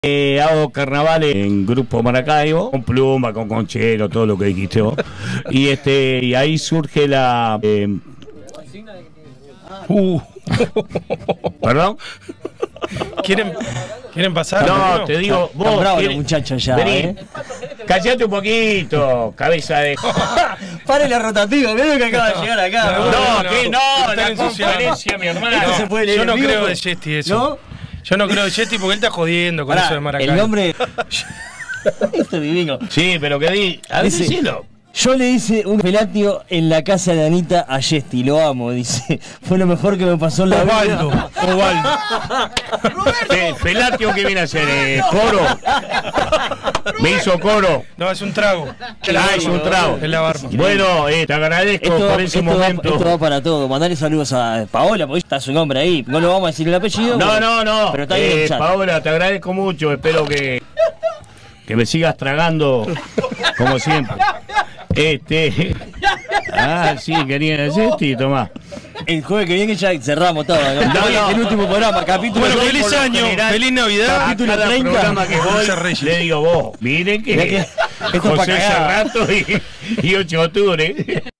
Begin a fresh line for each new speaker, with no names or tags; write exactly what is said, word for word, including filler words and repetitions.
Eh, hago carnavales en Grupo Maracaibo, con pluma, con conchero, todo lo que dijiste vos. Y este y ahí surge la... Eh, uh, ¿Perdón?
¿Quieren, ¿Quieren pasar?
No,
no,
te digo, vos...
Están bravos
¿quiere,
los muchachos ya,
vení,
¿eh?
Callate un poquito, cabeza de...
Pare la rotativa, mirá lo que acaba de llegar acá.
No,
no, no,
que
no,
no, la conferencia, mi hermano.
Esto se puede leer
Yo no
en vivo,
creo
¿no?
de Yesti eso.
¿No?
Yo no creo de Yesti porque él está jodiendo con
Pará,
eso de Maracaibo.
el nombre... Esto es divino.
Sí, pero que di... A ver,
Dice,
decilo.
yo le hice un felatio en la casa de Anita a Yesti, lo amo, dice. Fue lo mejor que me pasó en la
Osvaldo,
vida.
Osvaldo.
Eh, Felatio, ¿qué viene a hacer? Eh, ¿Coro? Me hizo coro.
No, es un trago.
Ah, es un trago.
Es la barba.
Bueno, eh, te agradezco
Esto,
por
va,
ese
esto, va,
momento.
esto va para todo. Mandale saludos a Paola, porque está su nombre ahí. No le vamos a decir el apellido.
No,
bueno,
no, no.
Pero está ahí en el
Eh,
chat.
Paola, te agradezco mucho. Espero que, que me sigas tragando como siempre. Este. Ah, sí, quería decir, sí, tomá.
El jueves que viene ya cerramos todo. ¿no?
No,
Hoy
no.
es el último programa, capítulo
Bueno,
treinta.
feliz
por lo
año,
general,
feliz Navidad.
A
Capítulo
cada
treinta.
programa que voy,
José Reyes.
le digo vos, miren que
Mirá que esto es pa'
José
cagar.
Cerrato y, y ocho de octubre.